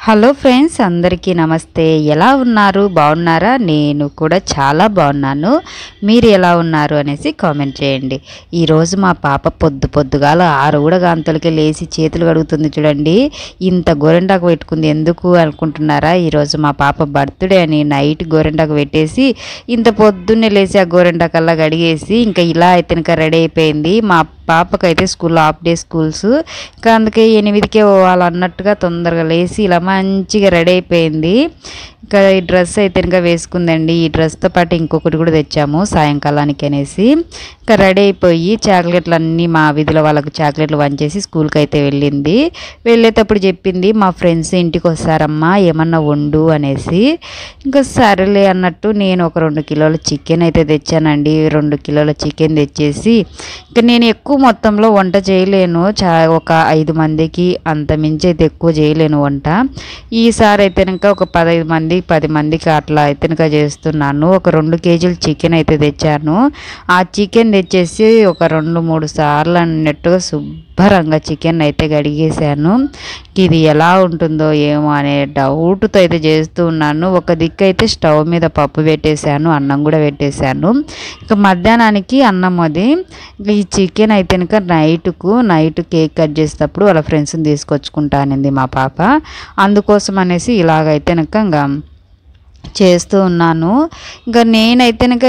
Hello friends, అందరికీ నమస్తే. ఎలా ఉన్నారు? బాగున్నారా? నేను కూడా చాలా బాగున్నాను. మీరు ఎలా ఉన్నారు అనేసి కామెంట్ చేయండి. ఈరోజు మా పాప పొద్దుగాల 6 గంటలకి లేచి చేతులు కడుగుతుంది చూడండి. ఇంత గోరెంటాకు పెట్టుకుంది ఎందుకు అనుకుంటున్నారా? ఈరోజు మా పాప బర్త్డే అని నైట్ గోరెంటాకు పెట్టేసి ఇంత పొద్దున్నే లేచి ఆ గోరెంటాకల్లా కడిగేసి ఇంకా ఇలా అయితే ఇంకా రెడీ అయిపోయింది. మా పాపకైతే స్కూల్లో హాఫ్ డే స్కూల్స్, ఇంకా అందుకే 8కే పోవాలన్నట్టుగా తొందరగా లేచి ఇలా మంచిగా రెడీ అయిపోయింది. ఇంకా ఈ డ్రెస్ అయితే ఇంకా వేసుకుందండి. ఈ డ్రెస్తో పాటు ఇంకొకటి కూడా తెచ్చాము సాయంకాలానికి అనేసి. ఇంకా రెడీ అయిపోయి చాక్లెట్లు అన్నీ మా వీధిలో వాళ్ళకు చాక్లెట్లు వంచేసి స్కూల్కి అయితే వెళ్ళింది. వెళ్ళేటప్పుడు చెప్పింది, మా ఫ్రెండ్స్ ఇంటికి వస్తారమ్మా, ఏమన్నా వండు అనేసి. ఇంకా సరేలే అన్నట్టు నేను ఒక 2 కిలోల చికెన్ అయితే తెచ్చానండి. 2 కిలోల చికెన్ తెచ్చేసి ఇంకా నేను ఎక్కువ మొత్తంలో వంట చేయలేను, ఒక 5 మందికి అంత మించి అయితే ఎక్కువ చేయలేను వంట. ఈసారి అయితే కనుక ఒక 10 మందికి అట్లా అయితే కనుక చేస్తున్నాను. ఒక 2 కేజీలు చికెన్ అయితే తెచ్చాను. ఆ చికెన్ తెచ్చేసి ఒక 2-3 సార్లు అన్నట్టుగా శుభ్రంగా చికెన్ అయితే కడిగేసాను. ఇది ఎలా ఉంటుందో ఏమో అనే డౌట్తో అయితే చేస్తూ ఉన్నాను. ఒక దిక్కు అయితే స్టవ్ మీద పప్పు పెట్టేశాను, అన్నం కూడా పెట్టేశాను. ఇక మధ్యాహ్నానికి అన్నం అది. ఈ చికెన్ అయితే కనుక నైట్ కేక్ కట్ చేసేటప్పుడు వాళ్ళ ఫ్రెండ్స్ని తీసుకొచ్చుకుంటానండి మా పాప. అందుకోసం అనేసి ఇలాగైతే కనుక ఇంకా చేస్తూ ఉన్నాను. ఇంకా నేనైతే కనుక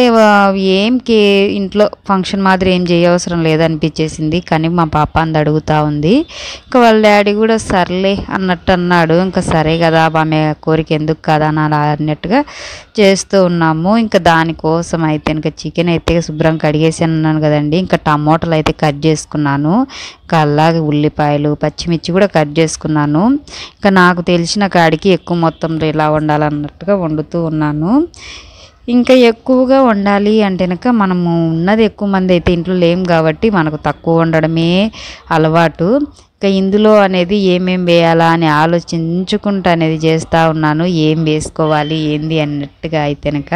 ఇంట్లో ఫంక్షన్ మాదిరి ఏం చేయవసరం లేదనిపించేసింది, కానీ మా పాప అంది అడుగుతూ ఉంది. ఇంకా వాళ్ళ డాడీ కూడా సర్లే అన్నట్టు అన్నాడు. ఇంకా సరే కదా, ఆమె కోరిక ఎందుకు కదా అని అలా అన్నట్టుగా చేస్తూ ఉన్నాము. ఇంకా దానికోసం అయితే ఇంకా చికెన్ అయితే శుభ్రం కడిగేసి అన్నాను కదండి. ఇంకా టమోటాలు అయితే కట్ చేసుకున్నాను. ఇంకా అలాగే ఉల్లిపాయలు, పచ్చిమిర్చి కూడా కట్ చేసుకున్నాను. ఇంకా నాకు తెలిసిన కాడికి ఎక్కువ మొత్తంలో ఇలా వండాలన్నట్టుగా వండుతూ ఉన్నాను. ఇంకా ఎక్కువగా వండాలి అంటే కనుక మనము ఉన్నది ఎక్కువ మంది అయితే ఇంట్లో లేం కాబట్టి మనకు తక్కువ వండడమే అలవాటు. ఇంకా ఇందులో అనేది ఏమేం వేయాలా అని ఆలోచించుకుంటూ అనేది చేస్తూ ఉన్నాను. ఏం వేసుకోవాలి ఏంది అన్నట్టుగా అయితే కనుక.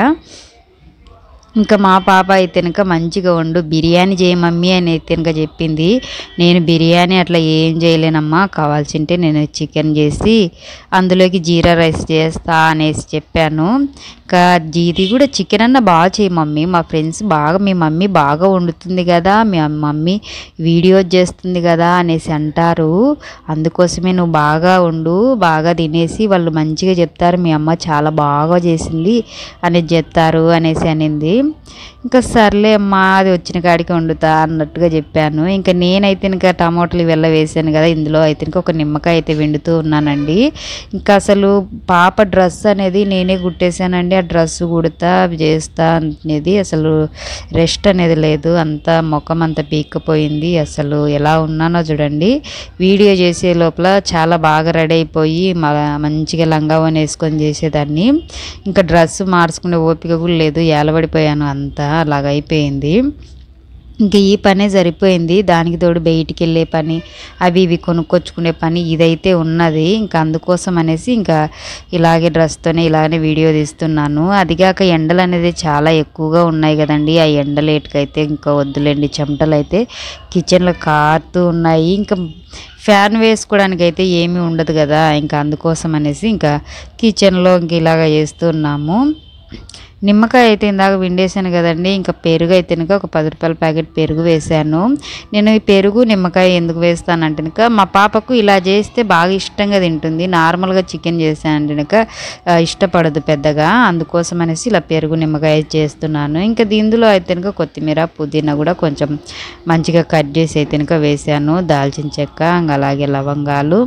ఇంకా మా పాప అయితే కనుక మంచిగా వండు, బిర్యానీ చేయ మమ్మీ అని అయితే కనుక చెప్పింది. నేను బిర్యానీ అట్లా ఏం చేయలేనమ్మా, కావాల్సింటే నేను చికెన్ చేసి అందులోకి జీరా రైస్ చేస్తా అనేసి చెప్పాను. ఇంకా ఇది కూడా చికెన్ అన్న బాగా చేయి మమ్మీ, మా ఫ్రెండ్స్ మీ మమ్మీ బాగా వండుతుంది కదా, మీ మమ్మీ వీడియో చేస్తుంది కదా అనేసి అంటారు. అందుకోసమే నువ్వు బాగా వండు, బాగా తినేసి వాళ్ళు మంచిగా చెప్తారు, మీ అమ్మ చాలా బాగా చేసింది అనేది చెప్తారు అనేసి అనింది. ఇంకా సర్లే అమ్మా, అది వచ్చిన కాడికి వండుతా అన్నట్టుగా చెప్పాను. ఇంకా నేనైతే ఇంకా టమాటాలు ఇవెల్ల వేసాను కదా, ఇందులో అయితే ఇంకా ఒక నిమ్మకాయ అయితే వండుతూ ఉన్నానండి. ఇంకా అసలు పాప డ్రెస్ అనేది నేనే కుట్టేశానండి. ఆ డ్రెస్ కుడతా చేస్తా అనేది అసలు రెస్ట్ అనేది లేదు, అంతా ముఖం అంతా పీక్కపోయింది. అసలు ఎలా ఉన్నానో చూడండి. వీడియో చేసే లోపల చాలా బాగా రెడీ అయిపోయి మంచిగా లంగావని వేసుకొని చేసేదాన్ని. ఇంకా డ్రెస్ మార్చుకునే ఓపిక కూడా లేదు, ఏలబడిపోయాను, అంతా అలాగ అయిపోయింది. ఇంకా ఈ పనే సరిపోయింది. దానికి తోడు బయటికి వెళ్ళే పని, అవి ఇవి కొనుక్కొచ్చుకునే పని ఇదైతే ఉన్నది. ఇంకా అందుకోసం అనేసి ఇంకా ఇలాగే డ్రెస్తోనే ఇలాగనే వీడియో తీస్తున్నాను. అదిగాక ఎండలు అనేది చాలా ఎక్కువగా ఉన్నాయి కదండి. ఆ ఎండలేటికైతే ఇంకా వద్దులేండి, చెమటలు అయితే కిచెన్లో కారుతూ ఉన్నాయి. ఇంకా ఫ్యాన్ వేసుకోవడానికి అయితే ఏమీ ఉండదు కదా, ఇంకా అందుకోసం అనేసి ఇంకా కిచెన్లో ఇంక ఇలాగ చేస్తున్నాము. నిమ్మకాయ అయితే ఇందాక విండేసాను కదండి. ఇంకా పెరుగు అయితే కనుక ఒక 10 రూపాయల ప్యాకెట్ పెరుగు వేసాను. నేను ఈ పెరుగు నిమ్మకాయ ఎందుకు వేస్తానంటే కనుక మా పాపకు ఇలా చేస్తే బాగా ఇష్టంగా తింటుంది. నార్మల్గా చికెన్ చేసానంటే కనుక ఇష్టపడదు పెద్దగా, అందుకోసం అనేసి ఇలా పెరుగు నిమ్మకాయ చేస్తున్నాను. ఇంకా ఇందులో అయితే కనుక కొత్తిమీర, పుదీనా కూడా కొంచెం మంచిగా కట్ చేసి అయితే కనుక వేసాను. దాల్చిన చెక్క, అలాగే లవంగాలు,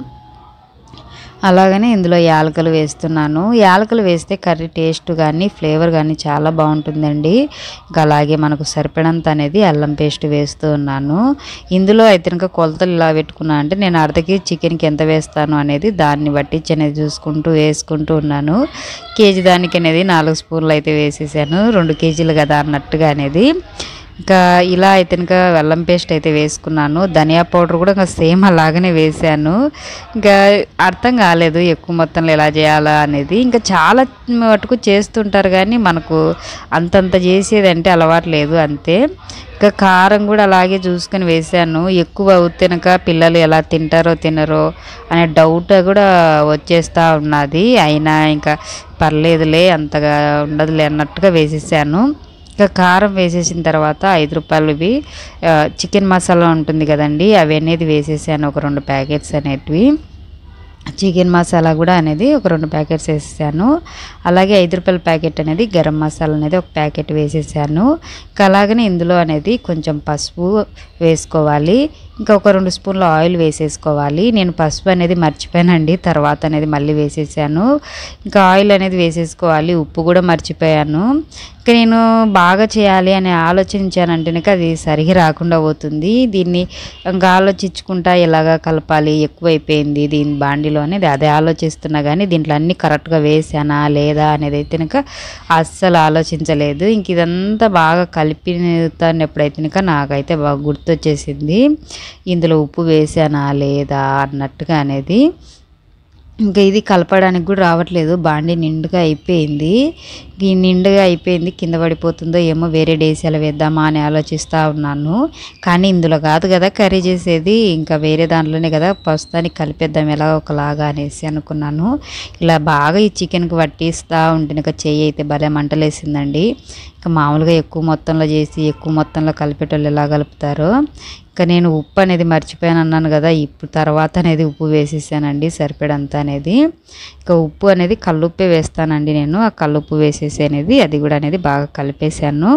అలాగనే ఇందులో యాలకులు వేస్తున్నాను. యాలకులు వేస్తే కర్రీ టేస్ట్ కానీ ఫ్లేవర్ కానీ చాలా బాగుంటుందండి. ఇంకా అలాగే మనకు సరిపడంత అనేది అల్లం పేస్ట్ వేస్తూ ఉన్నాను. ఇందులో అయితే ఇంకా కొలతలు ఇలా పెట్టుకున్నా అంటే నేను అర్ధకి చికెన్కి ఎంత వేస్తాను అనేది దాన్ని బట్టి అనేది వేసుకుంటూ ఉన్నాను. కేజీ దానికి అనేది 4 స్పూన్లు అయితే వేసేసాను, 2 కేజీలు కదా అన్నట్టుగా అనేది. ఇంకా ఇలా అయితే ఇంకా అల్లం పేస్ట్ అయితే వేసుకున్నాను. ధనియా పౌడర్ కూడా ఇంకా సేమ్ అలాగనే వేసాను. ఇంకా అర్థం కాలేదు ఎక్కువ మొత్తంలో ఎలా చేయాలా అనేది. ఇంకా చాలా మటుకు చేస్తుంటారు కానీ మనకు అంతంత చేసేదంటే అలవాటు లేదు అంతే. ఇంకా కారం కూడా అలాగే చూసుకొని వేసాను. ఎక్కువ అవుతేనక పిల్లలు ఎలా తింటారో తినరో అనే డౌట్ కూడా వచ్చేస్తూ ఉన్నది. అయినా ఇంకా పర్లేదులే అంతగా ఉండదులే అన్నట్టుగా వేసేసాను. ఇంకా కారం వేసేసిన తర్వాత 5 రూపాయలవి చికెన్ మసాలా ఉంటుంది కదండి, అవి అనేది వేసేసాను. ఒక 2 ప్యాకెట్స్ అనేటివి చికెన్ మసాలా కూడా అనేది ఒక 2 ప్యాకెట్స్ వేసేసాను. అలాగే 5 రూపాయల ప్యాకెట్ అనేది గరం మసాలా అనేది ఒక ప్యాకెట్ వేసేసాను. ఇంకా అలాగనే ఇందులో అనేది కొంచెం పసుపు వేసుకోవాలి. ఇంకా ఒక 2 స్పూన్ల ఆయిల్ వేసేసుకోవాలి. నేను పసుపు అనేది మర్చిపోయానండి, తర్వాత అనేది మళ్ళీ వేసేసాను. ఇంకా ఆయిల్ అనేది వేసేసుకోవాలి. ఉప్పు కూడా మర్చిపోయాను. ఇంకా నేను బాగా చేయాలి అని ఆలోచించానంటే అది సరిగా రాకుండా పోతుంది. దీన్ని ఇంకా ఆలోచించుకుంటా ఎలాగా కలపాలి, ఎక్కువైపోయింది దీని బాండిలో అనేది అదే ఆలోచిస్తున్నా కానీ దీంట్లో అన్నీ కరెక్ట్గా వేసానా లేదా అనేది అయితే అస్సలు ఆలోచించలేదు. ఇంక ఇదంతా బాగా కలిపితాను ఎప్పుడైతే నాకైతే బాగా గుర్తొచ్చేసింది ఇందులో ఉప్పు వేసానా లేదా అన్నట్టుగా అనేది. ఇంకా ఇది కలపడానికి కూడా రావట్లేదు, బాండి నిండుగా అయిపోయింది. ఈ నిండుగా అయిపోయింది, కింద పడిపోతుందో ఏమో వేరే డేసాలు వేద్దామా అని ఆలోచిస్తూ ఉన్నాను. కానీ ఇందులో కాదు కదా కర్రీ చేసేది, ఇంకా వేరే దాంట్లోనే కదా ప్రస్తుతానికి కలిపేద్దాం ఎలా ఒకలాగా అనేసి అనుకున్నాను. ఇలా బాగా ఈ చికెన్కి పట్టిస్తూ ఉంటే ఇంకా చెయ్యి అయితే భలే మంటలేసిందండి. ఇంకా మామూలుగా ఎక్కువ మొత్తంలో చేసి ఎక్కువ మొత్తంలో కలిపేటోళ్ళు ఎలా కలుపుతారో. ఇంకా నేను ఉప్పు అనేది మర్చిపోయాను అన్నాను కదా, ఇప్పుడు తర్వాత అనేది ఉప్పు వేసేసానండి సరిపడంత అనేది. ఇంకా ఉప్పు అనేది కల్లుప్పే వేస్తానండి నేను. ఆ కల్లుప్పు వేసేసి అనేది అది కూడా అనేది బాగా కలిపేసాను.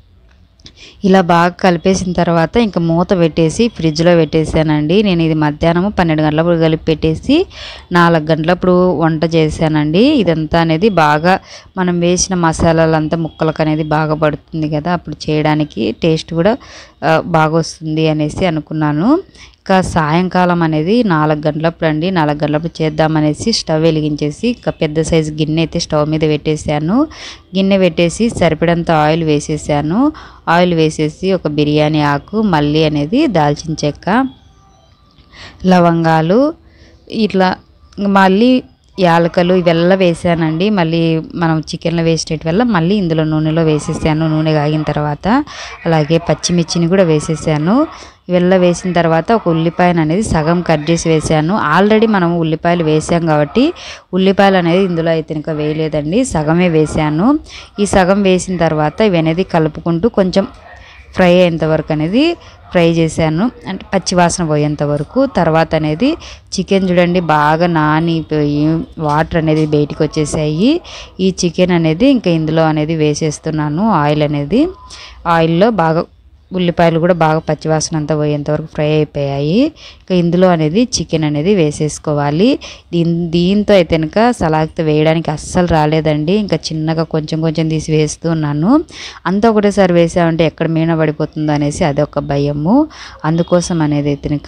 ఇలా బాగా కలిపేసిన తర్వాత ఇంకా మూత పెట్టేసి ఫ్రిడ్జ్లో పెట్టేసానండి. నేను ఇది మధ్యాహ్నం 12 గంటలప్పుడు కలిపి పెట్టేసి 4 గంటలప్పుడు వంట చేశానండి. ఇదంతా అనేది బాగా మనం వేసిన మసాలాలంతా ముక్కలకు అనేది బాగా పడుతుంది కదా, అప్పుడు చేయడానికి టేస్ట్ కూడా బాగా వస్తుంది అనేసి అనుకున్నాను. ఇంకా సాయంకాలం అనేది 4 గంటలప్పుడు అండి, 4 గంటలప్పుడు చేద్దామనేసి స్టవ్ వెలిగించేసి ఇంకా పెద్ద సైజు గిన్నె అయితే స్టవ్ మీద పెట్టేశాను. గిన్నె పెట్టేసి సరిపడంత ఆయిల్ వేసేసాను. ఆయిల్ వేసేసి ఒక బిర్యానీ ఆకు, మళ్ళీ అనేది దాల్చిన చెక్క, లవంగాలు, ఇట్లా మళ్ళీ యాలకలు ఇవెల్లా వేసానండి. మళ్ళీ మనం చికెన్లో వేసేటి వల్ల మళ్ళీ ఇందులో నూనెలో వేసేసాను. నూనె కాగిన తర్వాత అలాగే పచ్చిమిర్చిని కూడా వేసేసాను. ఇవెల్లా వేసిన తర్వాత ఒక ఉల్లిపాయను అనేది సగం కట్ చేసి వేసాను. ఆల్రెడీ మనం ఉల్లిపాయలు వేసాం కాబట్టి ఉల్లిపాయలు అనేది ఇందులో అయితే ఇంకా వేయలేదండి, సగమే వేసాను. ఈ సగం వేసిన తర్వాత ఇవి అనేది కలుపుకుంటూ కొంచెం ఫ్రై అయ్యేంత వరకు అనేది ఫ్రై చేశాను, అంటే పచ్చివాసన పోయేంత వరకు. తర్వాత అనేది చికెన్ చూడండి బాగా నానిపోయి వాటర్ అనేది బయటికి వచ్చేసాయి. ఈ చికెన్ అనేది ఇంకా ఇందులో అనేది వేసేస్తున్నాను. ఆయిల్లో బాగా ఉల్లిపాయలు కూడా బాగా పచ్చివాసన అంతా పోయేంత వరకు ఫ్రై అయిపోయాయి. ఇంకా ఇందులో అనేది చికెన్ అనేది వేసేసుకోవాలి. దీంతో అయితే కనుక సలాక్తో వేయడానికి అస్సలు రాలేదండి. ఇంకా చిన్నగా కొంచెం కొంచెం తీసి వేస్తూ ఉన్నాను. అంతా ఒకటేసారి వేసామంటే ఎక్కడ మీన పడిపోతుందో అనేసి అదొక భయము. అందుకోసం అనేది అయితే కనుక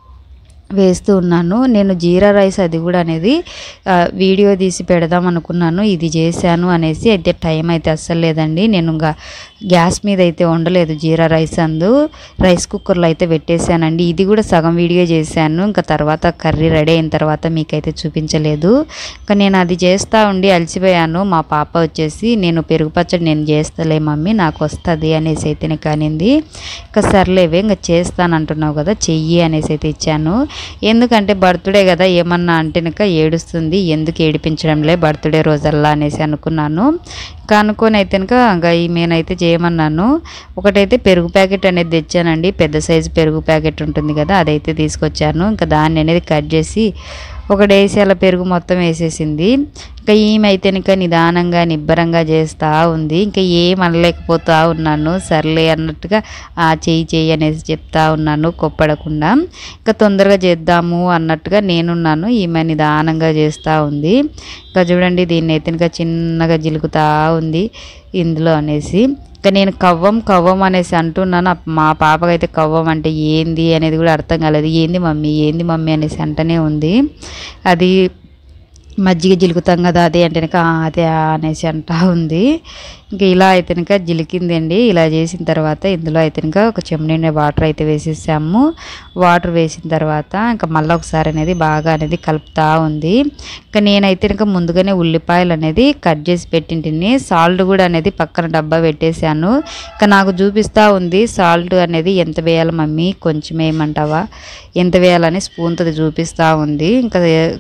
వేస్తూ ఉన్నాను. నేను జీరా రైస్ అది కూడా అనేది వీడియో తీసి పెడదాం అనుకున్నాను, ఇది చేశాను అనేసి. అయితే టైం అయితే అస్సలు లేదండి. నేను ఇంకా గ్యాస్ మీద అయితే వండలేదు జీరా రైస్, రైస్ కుక్కర్లో అయితే పెట్టేశానండి. ఇది కూడా సగం వీడియో చేశాను. ఇంకా తర్వాత కర్రీ రెడీ అయిన తర్వాత మీకైతే చూపించలేదు. ఇంకా నేను అది చేస్తూ ఉండి అలసిపోయాను. మా పాప వచ్చేసి నేను పెరుగు పచ్చడి నేను చేస్తలే మమ్మీ నాకు వస్తుంది అనేసి అయితే కానింది. ఇంకా సర్లేవే ఇంకా చేస్తాను అంటున్నావు కదా చెయ్యి అనేసి అయితే ఇచ్చాను. ఎందుకంటే బర్త్డే కదా, ఏమన్నా అంటే ఏడుస్తుంది, ఎందుకు ఏడిపించడంలే బర్త్డే రోజల్లా అనేసి అనుకున్నాను. అనుకొని అయితే ఇంకా ఈమెనైతే చేయమన్నాను. ఒకటైతే పెరుగు ప్యాకెట్ అనేది తెచ్చానండి, పెద్ద సైజు పెరుగు ప్యాకెట్ ఉంటుంది కదా, అదైతే తీసుకొచ్చాను. ఇంకా దాన్ని అనేది కట్ చేసి ఒకటేసి అలా పెరుగు మొత్తం వేసేసింది. ఇంకా ఈమె అయితే ఇంకా నిదానంగా నిబ్బరంగా చేస్తూ ఉంది. ఇంకా ఏం అనలేకపోతూ ఉన్నాను. సర్లే అన్నట్టుగా చెయ్యి అనేసి చెప్తా ఉన్నాను కొప్పడకుండా. ఇంకా తొందరగా చేద్దాము అన్నట్టుగా నేనున్నాను, ఈమె నిదానంగా చేస్తూ ఉంది. ఇంకా చూడండి దీన్ని అయితే ఇంకా చిన్నగా జిలుకుతూ ఉంది ఇందులో అనేసి. ఇంకా నేను కవ్వం అనేసి అంటున్నాను. మా పాపకైతే కవ్వం అంటే ఏంది అనేది కూడా అర్థం కాలేదు. ఏంది మమ్మీ అనేసి అంటనే ఉంది. అది మజ్జిగ జిలుకుతాం కదా అదే అంటే అదే అనేసి అంటా ఉంది. ఇంకా ఇలా అయితే ఇంకా జిలికిందండి. ఇలా చేసిన తర్వాత ఇందులో అయితే ఇంకా ఒక చెంబు వాటర్ అయితే వేసేసాము. వాటర్ వేసిన తర్వాత ఇంకా మళ్ళీ ఒకసారి అనేది బాగా అనేది కలుపుతూ ఉంది. ఇంకా నేనైతే ఇంకా ముందుగానే ఉల్లిపాయలు అనేది కట్ చేసి పెట్టింటిని. సాల్ట్ కూడా అనేది పక్కన డబ్బా పెట్టేశాను. ఇంకా నాకు చూపిస్తూ ఉంది సాల్ట్ అనేది ఎంత వేయాలి మమ్మీ, కొంచెం వేయమంటావా, ఎంత వేయాలని స్పూన్తో చూపిస్తూ ఉంది. ఇంకా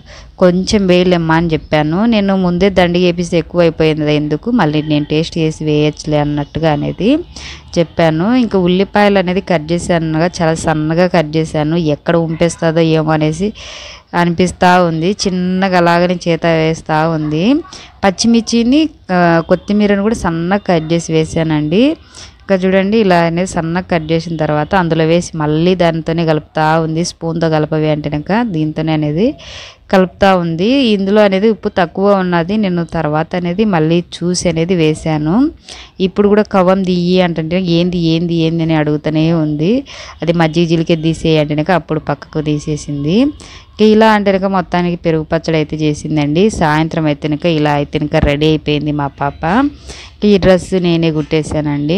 కొంచెం వేయలేమ్మా అని చెప్పాను. నేను ముందే దండిగా వేపిస్తే ఎక్కువ అయిపోయింది, ఎందుకు మళ్ళీ నేను టేస్ట్ చేసి వేయచ్చులే అన్నట్టుగా అనేది చెప్పాను. ఇంకా ఉల్లిపాయలు అనేది కట్ చేశాను, చాలా సన్నగా కట్ చేశాను. ఎక్కడ ఉంపేస్తుందో ఏమో అనేసి అనిపిస్తూ ఉంది. చిన్నగా అలాగనే చేత వేస్తూ ఉంది. పచ్చిమిర్చిని కొత్తిమీరని కూడా సన్నగా కట్ చేసి వేసానండి. ఇంకా చూడండి ఇలా అనేది సన్నగా కట్ చేసిన తర్వాత అందులో వేసి మళ్ళీ దానితోనే కలుపుతూ ఉంది. స్పూన్తో కలపవి అంటేనక దీంతోనే అనేది కలుపుతూ ఉంది. ఇందులో అనేది ఉప్పు తక్కువ ఉన్నది, నేను తర్వాత అనేది మళ్ళీ చూసి అనేది వేసాను. ఇప్పుడు కూడా కవ్వం దియ్యి అంటే ఏంది ఏంది ఏంది అని అడుగుతూనే ఉంది. అది మజ్జిగ జీలికే తీసేయి అంటేనక అప్పుడు పక్కకు తీసేసింది. ఇలా అంటేనక మొత్తానికి పెరుగు పచ్చడి అయితే చేసిందండి. సాయంత్రం అయితేనక ఇలా అయితేనక రెడీ అయిపోయింది మా పాప. ఈ డ్రెస్ నేనే కుట్టేశానండి.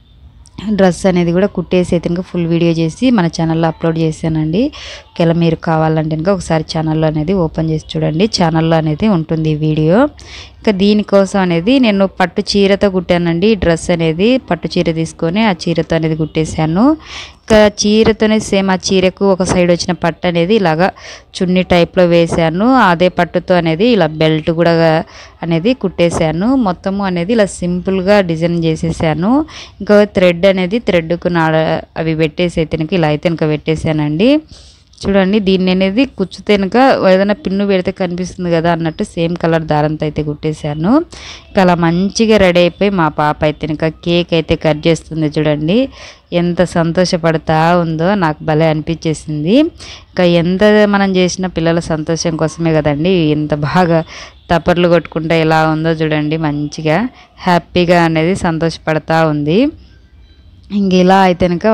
డ్రెస్ అనేది కూడా కుట్టేసి అయితే ఇంకా ఫుల్ వీడియో చేసి మన ఛానల్లో అప్లోడ్ చేశానండి. ఒకవేళ మీరు కావాలంటే ఇంకా ఒకసారి ఛానల్లో అనేది ఓపెన్ చేసి చూడండి, ఛానల్లో అనేది ఉంటుంది ఈ వీడియో. ఇంకా దీనికోసం అనేది నేను పట్టు చీరతో కుట్టానండి. ఈ డ్రెస్ అనేది పట్టు చీర తీసుకొని ఆ చీరతో అనేది కుట్టేశాను. ఇంకా చీరతోనే సేమ్ ఆ చీరకు ఒక సైడ్ వచ్చిన పట్టు అనేది ఇలాగా చున్నీ టైప్లో వేసాను. అదే పట్టుతో అనేది ఇలా బెల్ట్ కూడా అనేది కుట్టేశాను. మొత్తము అనేది ఇలా సింపుల్గా డిజైన్ చేసేసాను. ఇంకా థ్రెడ్ అనేది థ్రెడ్కు అవి పెట్టేసి అయితే ఇలా అయితే ఇంకా పెట్టేశానండి. చూడండి దీన్ని అనేది కుచ్చుతేనక ఏదైనా పిన్ను పెడితే కనిపిస్తుంది కదా అన్నట్టు సేమ్ కలర్ దారంతో అయితే కుట్టేశాను. ఇంకా అలా మంచిగా రెడీ అయిపోయి మా పాప అయితే ఇంకా కేక్ అయితే కట్ చేస్తుంది. చూడండి ఎంత సంతోషపడతా ఉందో, నాకు భలే అనిపించేసింది. ఇంకా ఎంత మనం చేసిన పిల్లల సంతోషం కోసమే కదండి. ఎంత బాగా తపర్లు కొట్టుకుంటే ఎలా ఉందో చూడండి, మంచిగా హ్యాపీగా అనేది సంతోషపడతా ఉంది. ఇంక ఇలా అయితేనక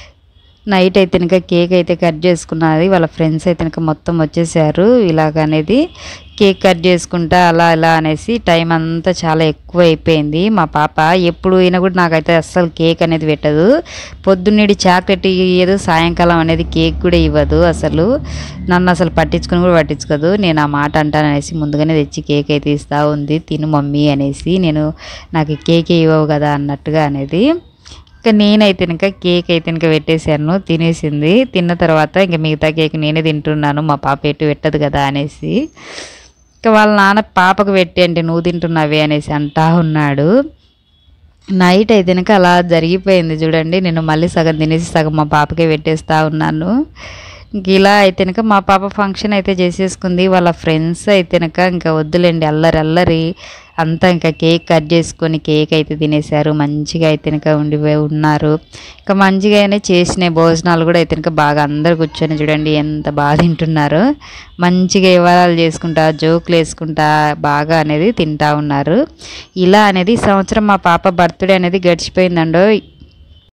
నైట్ అయితే కనుక కేక్ అయితే కట్ చేసుకున్నది. వాళ్ళ ఫ్రెండ్స్ అయితే కనుక మొత్తం వచ్చేసారు. ఇలాగనేది కేక్ కట్ చేసుకుంటా అలా ఇలా అనేసి టైం అంతా చాలా ఎక్కువ అయిపోయింది. మా పాప ఎప్పుడు అయినా కూడా నాకైతే అస్సలు కేక్ అనేది పెట్టదు. పొద్దున్నేడి చాక్లెట్ ఇవ్వదు, సాయంకాలం అనేది కేక్ కూడా ఇవ్వదు. అసలు నన్ను అసలు పట్టించుకుని కూడా పట్టించుకోదు. నేను ఆ మాట అంటాననేసి ముందుగానే తెచ్చి కేక్ అయితే ఇస్తూ ఉంది. తిను మమ్మీ అనేసి, నేను నాకు కేక్ ఇవ్వవు కదా అన్నట్టుగా అనేది. ఇంకా నేనైతే ఇంకా కేక్ అయితే ఇంకా పెట్టేశాను, తినేసింది. తిన్న తర్వాత ఇంకా మిగతా కేక్ నేనే తింటున్నాను, మా పాప ఎటు పెట్టదు కదా అనేసి. ఇంకా వాళ్ళ నాన్న పాపకు పెట్టి అంటే నువ్వు తింటున్నావే అనేసి అంటా ఉన్నాడు. నైట్ అయితే కనుక అలా జరిగిపోయింది చూడండి. నేను మళ్ళీ సగం తినేసి సగం మా పాపకే పెట్టేస్తూ ఉన్నాను. ఇంక ఇలా అయితే కనుక మా పాప ఫంక్షన్ అయితే చేసేసుకుంది. వాళ్ళ ఫ్రెండ్స్ అయితే కనుక ఇంకా వద్దులేండి అల్లరి అల్లరి అంతా ఇంకా కేక్ కట్ చేసుకొని కేక్ అయితే తినేశారు. మంచిగా అయితే కనుక ఉన్నారు. ఇంకా మంచిగానే చేసిన భోజనాలు కూడా అయితే కనుక బాగా అందరు కూర్చొని చూడండి ఎంత బాగా తింటున్నారు. మంచిగా వివరాలు చేసుకుంటా జోకులు వేసుకుంటా బాగా అనేది తింటా ఉన్నారు. ఇలా అనేది ఈ సంవత్సరం మా పాప బర్త్డే అనేది గడిచిపోయిందండో.